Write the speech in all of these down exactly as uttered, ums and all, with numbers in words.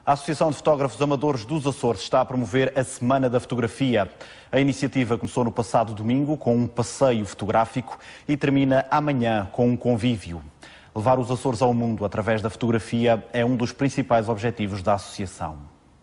A Associação de Fotógrafos Amadores dos Açores está a promover a Semana da Fotografia. A iniciativa começou no passado domingo com um passeio fotográfico e termina amanhã com um convívio. Levar os Açores ao mundo através da fotografia é um dos principais objetivos da associação.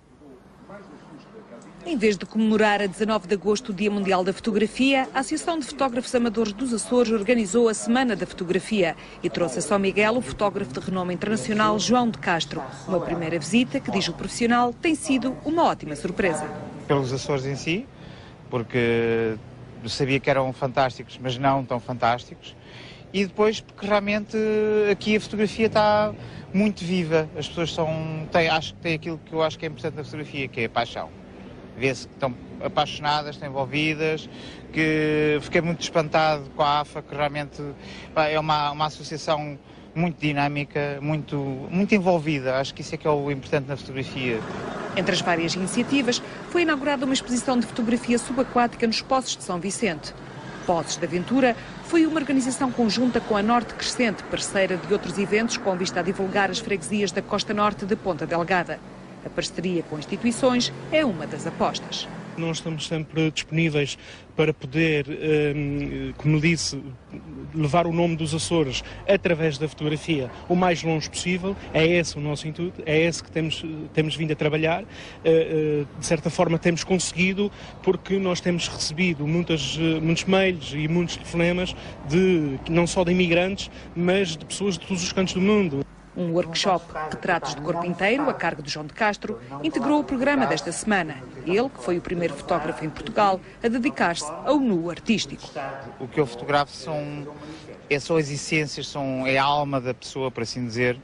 Em vez de comemorar a dezanove de agosto, o Dia Mundial da Fotografia, a Associação de Fotógrafos Amadores dos Açores organizou a Semana da Fotografia e trouxe a São Miguel o fotógrafo de renome internacional João de Castro. Uma primeira visita que, diz o profissional, tem sido uma ótima surpresa. Pelos Açores em si, porque sabia que eram fantásticos, mas não tão fantásticos. E depois porque realmente aqui a fotografia está muito viva. As pessoas são, têm, acho que têm aquilo que eu acho que é importante na fotografia, que é a paixão. Vê-se que estão apaixonadas, estão envolvidas, que fiquei muito espantado com a AFA, que realmente pá, é uma, uma associação muito dinâmica, muito, muito envolvida. Acho que isso é que é o importante na fotografia. Entre as várias iniciativas, foi inaugurada uma exposição de fotografia subaquática nos Poços de São Vicente. Poços de Aventura foi uma organização conjunta com a Norte Crescente, parceira de outros eventos com vista a divulgar as freguesias da costa norte de Ponta Delgada. A parceria com instituições é uma das apostas. Nós estamos sempre disponíveis para poder, como disse, levar o nome dos Açores através da fotografia o mais longe possível. É esse o nosso intuito, é esse que temos, temos vindo a trabalhar. De certa forma temos conseguido, porque nós temos recebido muitas, muitos mails e muitos telefonemas, de, não só de imigrantes, mas de pessoas de todos os cantos do mundo. Um workshop Retratos de Corpo Inteiro, a cargo de João de Castro, integrou o programa desta semana. Ele, que foi o primeiro fotógrafo em Portugal a dedicar-se ao nu artístico. O que eu fotografo são, é, são as essências, são, é a alma da pessoa, por assim dizer, uh,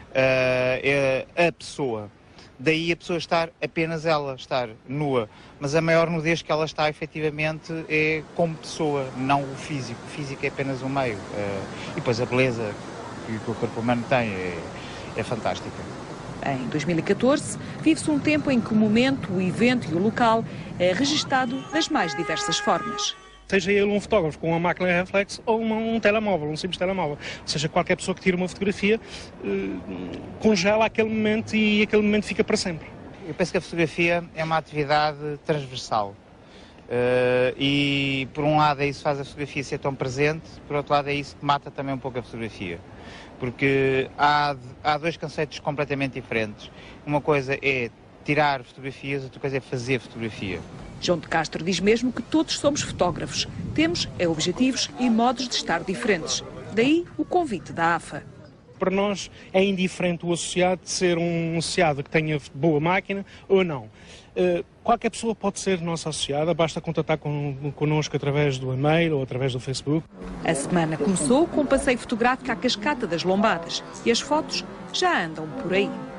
é a pessoa. Daí a pessoa estar apenas ela, estar nua. Mas a maior nudez que ela está, efetivamente, é como pessoa, não o físico. O físico é apenas um meio. Uh, e depois a beleza que o corpo humano tem é, é fantástica. Em dois mil e catorze, vive-se um tempo em que o momento, o evento e o local é registado das mais diversas formas. Seja ele um fotógrafo com uma máquina reflex ou uma, um telemóvel, um simples telemóvel. Ou seja, qualquer pessoa que tire uma fotografia eh, congela aquele momento e aquele momento fica para sempre. Eu penso que a fotografia é uma atividade transversal. Uh, e por um lado é isso que faz a fotografia ser tão presente, por outro lado é isso que mata também um pouco a fotografia, porque há, há dois conceitos completamente diferentes. Uma coisa é tirar fotografias, outra coisa é fazer fotografia. João de Castro diz mesmo que todos somos fotógrafos, temos é, objetivos e modos de estar diferentes, daí o convite da AFA. Para nós é indiferente o associado de ser um associado que tenha boa máquina ou não. Uh, qualquer pessoa pode ser nossa associada, basta contatar con connosco através do e-mail ou através do Facebook. A semana começou com um passeio fotográfico à Cascata das Lombadas e as fotos já andam por aí.